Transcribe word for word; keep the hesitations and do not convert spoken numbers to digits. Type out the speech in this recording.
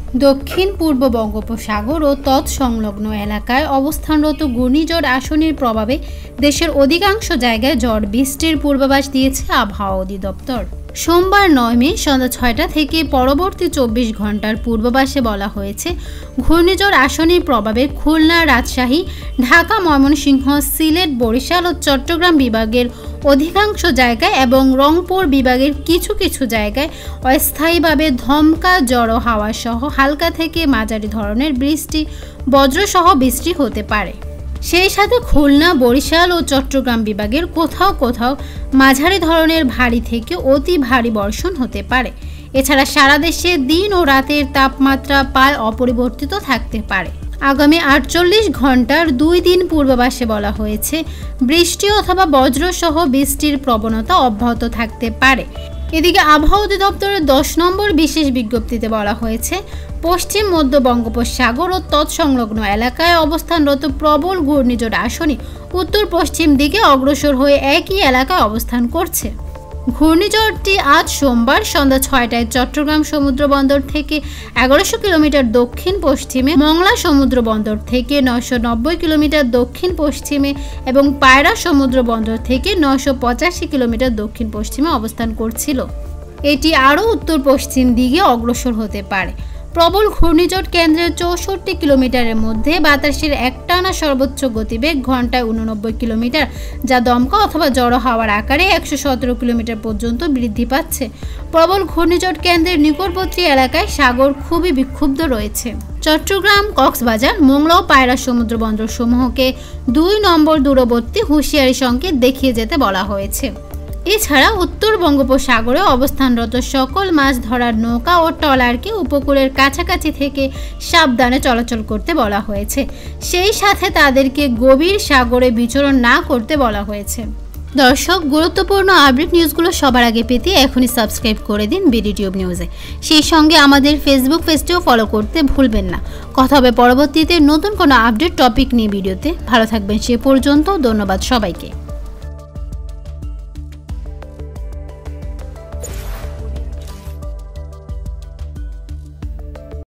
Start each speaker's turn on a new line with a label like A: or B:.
A: দক্ষিণ পূর্ব বঙ্গোপসাগর ও তৎসংলগ্ন এলাকায় অবস্থানরত ঘূর্ণিঝড় আসনির প্রভাবে দেশের অধিকাংশ জায়গায় ঝড় বৃষ্টির পূর্বাভাস দিয়েছে আবহাওয়া অধিদপ্তর। সোমবার নয় মে সন্ধ্যা ছয়টা থেকে পরবর্তী চব্বিশ ঘন্টার পূর্বাভাসে বলা হয়েছে, ঘূর্ণিঝড় আসনির প্রভাবে খুলনা, রাজশাহী, ঢাকা, ময়মনসিংহ, সিলেট, বরিশাল ও চট্টগ্রাম বিভাগের অধিকাংশ জায়গায় এবং রংপুর বিভাগের কিছু কিছু জায়গায় অস্থায়ীভাবে ধমকা, ঝড়ো হাওয়া সহ হালকা থেকে মাঝারি ধরনের বৃষ্টি, বজ্রসহ বৃষ্টি হতে পারে। সেই সাথে খুলনা, বরিশাল ও চট্টগ্রাম বিভাগের কোথাও কোথাও মাঝারি ধরনের ভারী থেকে অতি ভারী বর্ষণ হতে পারে। এছাড়া সারা দেশে দিন ও রাতের তাপমাত্রা প্রায় অপরিবর্তিত থাকতে পারে। আগামী আটচল্লিশ ঘন্টার দুই দিন পূর্বাভাসে বলা হয়েছে, বৃষ্টি অথবা বজ্রসহ বৃষ্টির প্রবণতা অব্যাহত থাকতে পারে। এদিকে আবহাওয়া অধিদপ্তরের দশ নম্বর বিশেষ বিজ্ঞপ্তিতে বলা হয়েছে, পশ্চিম মধ্য বঙ্গোপসাগর ও তৎসংলগ্ন এলাকায় অবস্থানরত প্রবল ঘূর্ণিঝড় আসনি উত্তর পশ্চিম দিকে অগ্রসর হয়ে একই এলাকায় অবস্থান করছে। ঘূর্ণিঝড়টি আজ সোমবার সন্ধ্যা ছয়টায় চট্টগ্রাম সমুদ্র বন্দর থেকে এগারোশো কিলোমিটার দক্ষিণ পশ্চিমে, মংলা সমুদ্র বন্দর থেকে নয়শো নব্বই কিলোমিটার দক্ষিণ পশ্চিমে এবং পায়রা সমুদ্র বন্দর থেকে নয়শো পঁচাশি কিলোমিটার দক্ষিণ পশ্চিমে অবস্থান করছিল। এটি আরও উত্তর পশ্চিম দিকে অগ্রসর হতে পারে। প্রবল ঘূর্ণিঝড় কেন্দ্রের চৌষট্টি কিলোমিটারের মধ্যে বাতাসের একটানা সর্বোচ্চ গতিবেগ ঘন্টায় উননব্বই কিলোমিটার, যা দমকা অথবা জড়ো হাওয়ার আকারে একশো সতেরো কিলোমিটার পর্যন্ত বৃদ্ধি পাচ্ছে। প্রবল ঘূর্ণিঝড় কেন্দ্রের নিকটবর্তী এলাকায় সাগর খুবই বিক্ষুব্ধ রয়েছে। চট্টগ্রাম, কক্সবাজার, মংলা ও পায়রা সমুদ্র বন্দর সমূহকে দুই নম্বর দূরবর্তী হুঁশিয়ারি সংকেত দেখিয়ে যেতে বলা হয়েছে। এছাড়া উত্তর বঙ্গোপসাগরে অবস্থানরত সকল মাছ ধরার নৌকা ও ট্রলারকে উপকূলের কাছাকাছি থেকে সাবধানে চলাচল করতে বলা হয়েছে। সেই সাথে তাদেরকে গভীর সাগরে বিচরণ না করতে বলা হয়েছে। দর্শক, গুরুত্বপূর্ণ আপডেট নিউজগুলো সবার আগে পেতে এখনই সাবস্ক্রাইব করে দিন বিডি টিউব নিউজে। সেই সঙ্গে আমাদের ফেসবুক পেজটিও ফলো করতে ভুলবেন না। কথা হবে পরবর্তীতে নতুন কোনো আপডেট টপিক নিয়ে ভিডিওতে। ভালো থাকবেন সে পর্যন্ত। ধন্যবাদ সবাইকে।